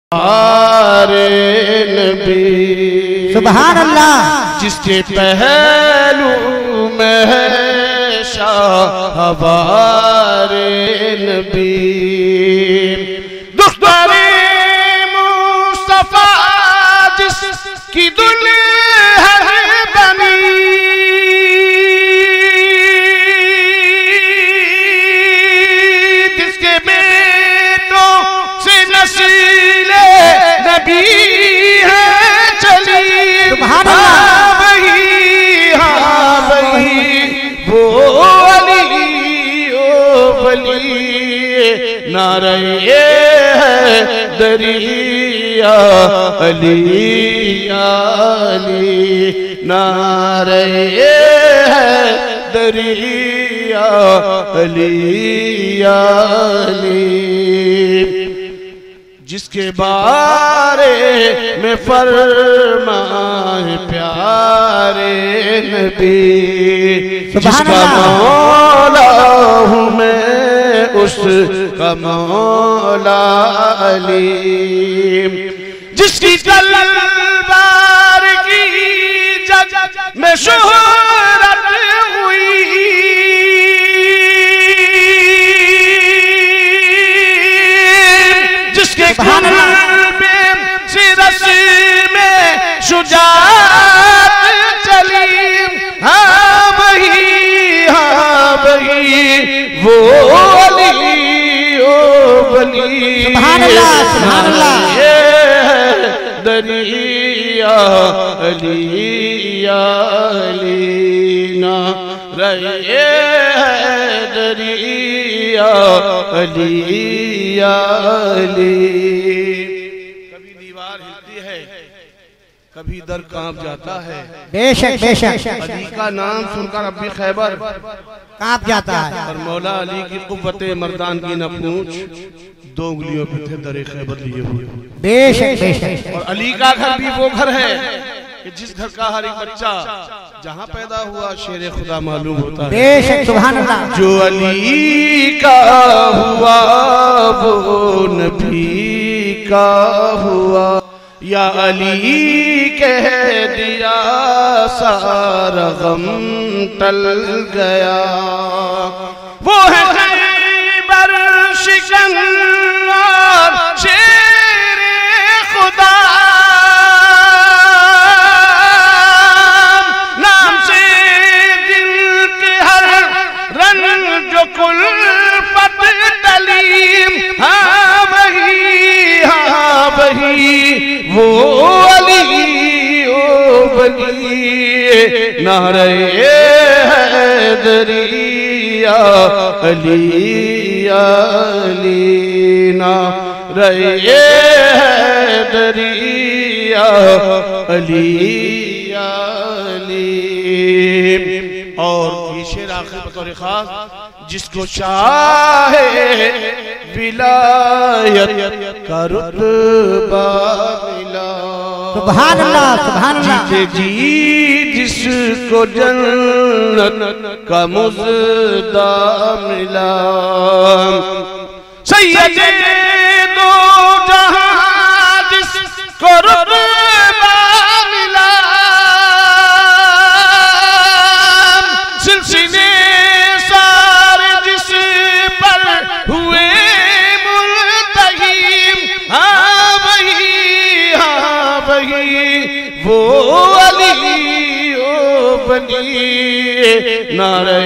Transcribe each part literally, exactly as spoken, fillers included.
आरे नबी सुभान अल्लाह, जिसके पहलू में है शाहवारे नबी, दुख्तारे मुस्तफा जिसकी दुल्हन बनी, जिसके बेटों से नस्ले नबी है चली, सुभान अल्लाह, वही हाँ वही वो अली ओ वली, नारे है दरिया अली अली, नारे है दरिया अली अली, जिसके बारे में फरमाए प्यारे नबी, जिसका मौला हूँ मैं उसका मौला अली, जिसकी तलवार की जग में शोहरत हुई, जिसके खून में सिरस में शुजाअत चली, हाँ वही हाँ वही वो अली ओ वली, सुभान अल्लाह, सुभान अल्लाह, ये है दरिया अली अली, ना रहे है दरिया अली अली। कभी दीवार हिलती है, कभी दर कांप जाता है, बेशक बेशक अली का नाम सुनकर अब्बी खैबर कांप जाता है, और मौला अली की कुव्वते मर्दान की न पूछ, दो उंगलियों पे थे दरे खैबर लिए हुए। बेशक बेशक, और अली का घर भी वो घर है कि जिस घर का हर एक बच्चा जहाँ पैदा हुआ शेर खुदा मालूम होता है। बेशक सुभान अल्लाह, जो अली का हुआ वो नबी का हुआ, या अली कह दिया सारा गम टल गया, वो है खैबर शिकन और शेर खुदा, नाम से दिल के हर रंग जो कुल्फत तलीम, हाँ वही हाँ वही वो अली ओ वली, नारे हैदरिया अली अली, नारे हैदरिया अली अली। और ये शेर आखिर बतौर खास, जिसको शाहे विलायत का रुतबा मिला, सुभान अल्लाह, सुभान अल्लाह, जीते जी जिसको जन्नत का मुज़दा मिला, सैयदे दो जहां जिसको रुतबा मिला, सिलसिले सारे जिस पर हुए मुल्तहीम, हाँ वही हाँ वही वो अली ओ बनी, नारे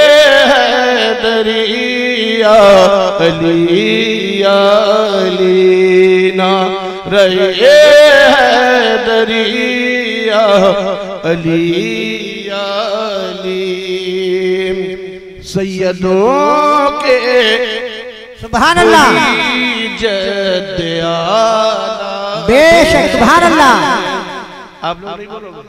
हैदरिया अली अली, नारे हैदरिया अली अली, सैयदों के सुभान अल्लाह, जद आला, बेशक सुभान अल्लाह, आप लोग नहीं बोलोगे,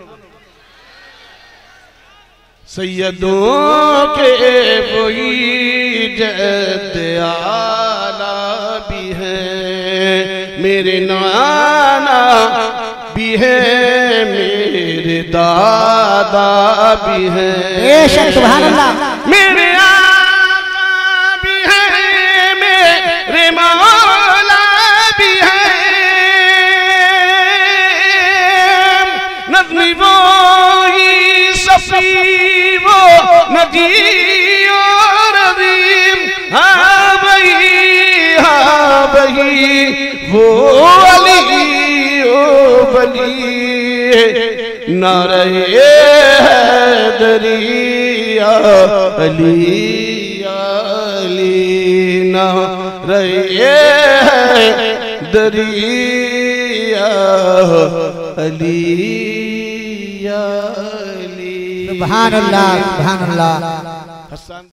सैयदों के वही जद आला भी हैं, मेरे नाना भी हैं, मेरे दादा भी हैं, बेशक सुभान अल्लाह, मेरे आका भी हैं, मेरे मौला भी हैं, वो अली ओ बली नारे हैदरिया अली अली नारे हैदरिया अली अली। सुभान अल्लाह सुभान अल्लाह।